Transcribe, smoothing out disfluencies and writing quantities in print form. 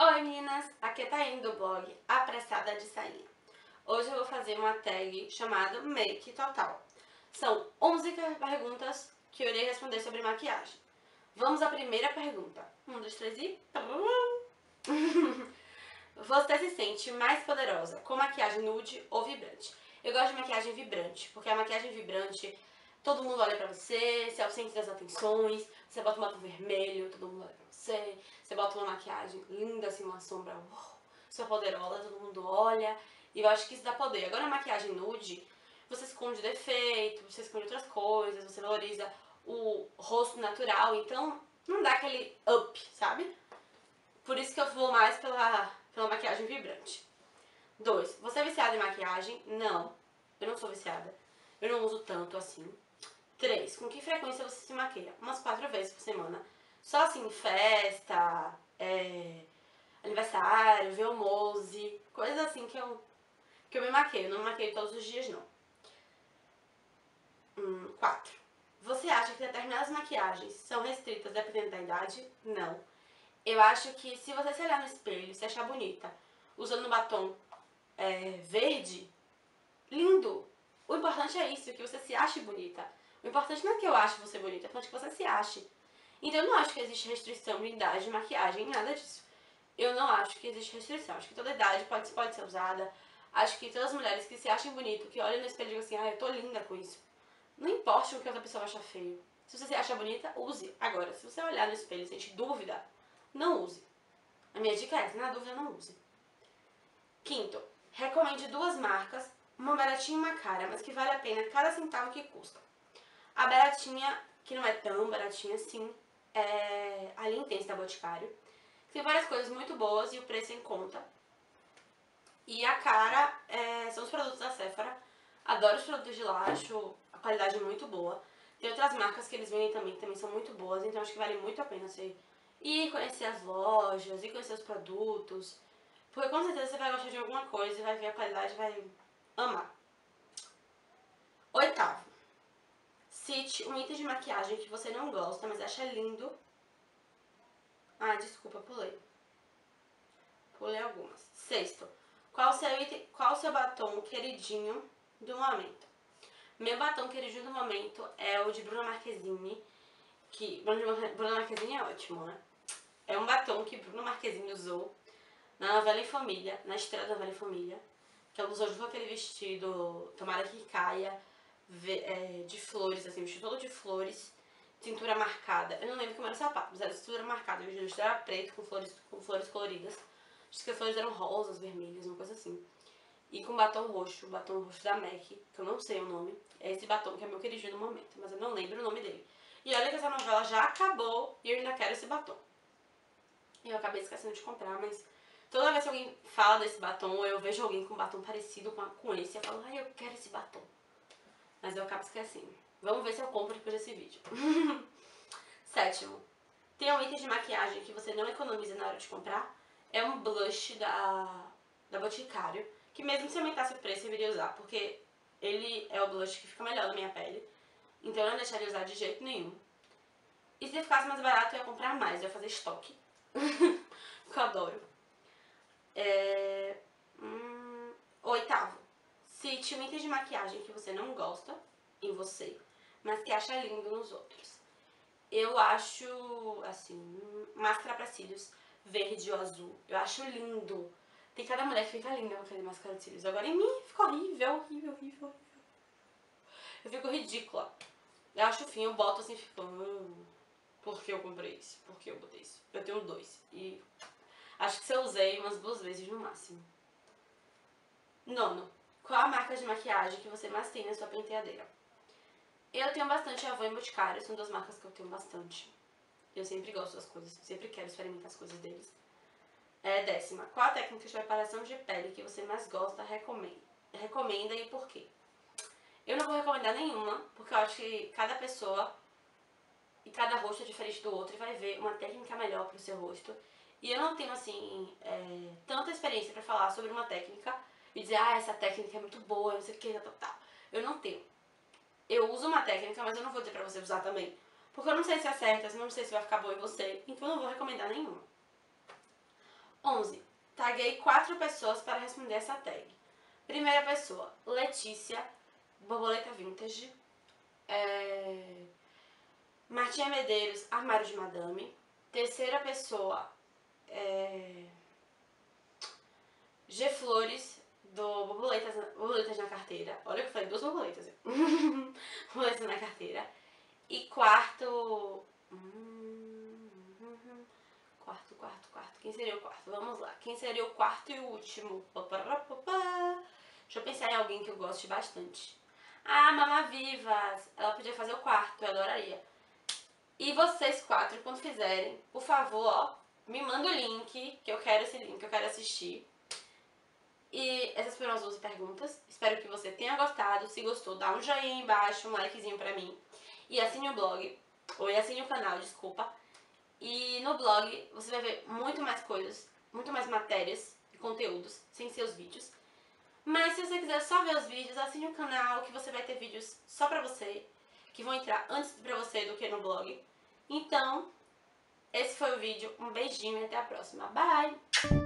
Oi meninas, aqui é a Taine do blog Apressada de Sainha. Hoje eu vou fazer uma tag chamada Make Total. São 11 perguntas que eu irei responder sobre maquiagem. Vamos à primeira pergunta. 1, 2, 3 e... Você se sente mais poderosa com maquiagem nude ou vibrante? Eu gosto de maquiagem vibrante, porque a maquiagem vibrante, todo mundo olha pra você é o centro das atenções, você bota um batom vermelho, todo mundo olha pra você, você bota uma maquiagem linda, assim, uma sombra, sua poderosa, todo mundo olha, e eu acho que isso dá poder. Agora a maquiagem nude, você esconde defeito, você esconde outras coisas, você valoriza o rosto natural, então não dá aquele up, sabe? Por isso que eu vou mais pela maquiagem vibrante. 2. Você é viciada em maquiagem? Não, eu não sou viciada. Eu não uso tanto assim. 3. Com que frequência você se maquia? Umas 4 vezes por semana. Só assim, festa, aniversário, velmose, coisas assim que eu me maqueio. Eu não me maqueio todos os dias, não. 4. Você acha que determinadas maquiagens são restritas dependendo da idade? Não. Eu acho que se você se olhar no espelho e se achar bonita, usando batom verde, lindo. O importante é isso, que você se ache bonita. O importante não é que eu ache você bonita, é o importante que você se ache. Então eu não acho que existe restrição de idade de maquiagem, nada disso. Eu não acho que existe restrição. Acho que toda idade pode ser usada. Acho que todas as mulheres que se achem bonito, que olham no espelho e digam assim, eu tô linda com isso. Não importa o que outra pessoa acha feio. Se você se acha bonita, use. Agora, se você olhar no espelho e sentir dúvida, não use. A minha dica é essa, na dúvida não use. 5. Recomende 2 marcas, uma baratinha e uma cara, mas que vale a pena cada centavo que custa. A baratinha, que não é tão baratinha assim, é a Linha Intense da Boticário. Tem várias coisas muito boas e o preço é em conta. E a cara são os produtos da Sephora. Adoro os produtos de lá, acho a qualidade muito boa. Tem outras marcas que eles vendem também, que também são muito boas, então acho que vale muito a pena você ir conhecer as lojas, ir conhecer os produtos. Porque com certeza você vai gostar de alguma coisa e vai ver a qualidade e vai amar. 8. Cite um item de maquiagem que você não gosta, mas acha lindo. Ah, desculpa, pulei. Pulei algumas. 6. Qual o seu batom queridinho do momento? Meu batom queridinho do momento é o de Bruna Marquezine. Que Bruna Marquezine é ótimo, né? É um batom que Bruna Marquezine usou na novela Em Família, na estreia da novela Em Família. Que ela usou junto com aquele vestido Tomara que Caia, de flores, assim, vestido todo de flores, cintura marcada. Eu não lembro como era o sapato, mas era cintura marcada. O vestido era preto com flores coloridas. Acho que as flores eram rosas, vermelhas, uma coisa assim. E com batom roxo da MAC, que eu não sei o nome. É esse batom que é meu queridinho no momento, mas eu não lembro o nome dele. E olha que essa novela já acabou e eu ainda quero esse batom. Eu acabei esquecendo de comprar, mas toda vez que alguém fala desse batom, ou eu vejo alguém com um batom parecido com esse, eu falo, eu quero esse batom. Mas eu acabo esquecendo. Vamos ver se eu compro depois desse vídeo. 7. Tem um item de maquiagem que você não economiza na hora de comprar? É um blush da Boticário, que mesmo se aumentasse o preço eu iria usar, porque ele é o blush que fica melhor na minha pele. Então eu não deixaria de usar de jeito nenhum. E se ficasse mais barato eu ia comprar mais, eu ia fazer estoque. Que eu adoro. 8. Cite um item de maquiagem que você não gosta em você, mas que acha lindo nos outros. Eu acho, assim, máscara pra cílios verde ou azul. Eu acho lindo. Tem cada mulher que fica linda com aquele máscara de cílios. Agora em mim fica horrível, horrível, horrível, horrível. Eu fico ridícula. Eu acho fim, eu boto assim e fico... por que eu comprei isso? Por que eu botei isso? Eu tenho 2. E acho que se eu usei umas 2 vezes no máximo. 9. Qual a marca de maquiagem que você mais tem na sua penteadeira? Eu tenho bastante Avon e Boticário, são 2 marcas que eu tenho bastante. Eu sempre gosto das coisas, sempre quero experimentar as coisas deles. 10. Qual a técnica de preparação de pele que você mais gosta, recomenda e por quê? Eu não vou recomendar nenhuma, porque eu acho que cada pessoa e cada rosto é diferente do outro e vai ver uma técnica melhor pro seu rosto. E eu não tenho, assim, tanta experiência pra falar sobre uma técnica e dizer, essa técnica é muito boa, não sei o que, tal. Eu não tenho. Eu uso uma técnica, mas eu não vou dizer pra você usar também. Porque eu não sei se é certa, não sei se vai ficar boa em você, então eu não vou recomendar nenhuma. taguei 4 pessoas para responder essa tag. Primeira pessoa, Letícia, borboleta vintage. Martinha Medeiros, armário de madame. Terceira pessoa, G Flores, do borboletas na carteira. Olha que eu falei 2 borboletas. Borboletas na carteira. E quarto... Quarto. Quem seria o quarto? Vamos lá. Quem seria o quarto e o último? Deixa eu pensar em alguém que eu goste bastante. Mama Vivas. Ela podia fazer o quarto, eu adoraria. E vocês 4, quando fizerem, por favor, ó, me manda o link, que eu quero esse link, eu quero assistir. E essas foram as 12 perguntas. Espero que você tenha gostado. Se gostou, dá um joinha aí embaixo, um likezinho pra mim. E assine o blog, ou assine o canal, desculpa. E no blog você vai ver muito mais coisas, muito mais matérias e conteúdos, sem ser os vídeos. Mas se você quiser só ver os vídeos, assine o canal, que você vai ter vídeos só pra você, que vão entrar antes pra você do que no blog. Então, esse foi o vídeo. Um beijinho e até a próxima. Bye!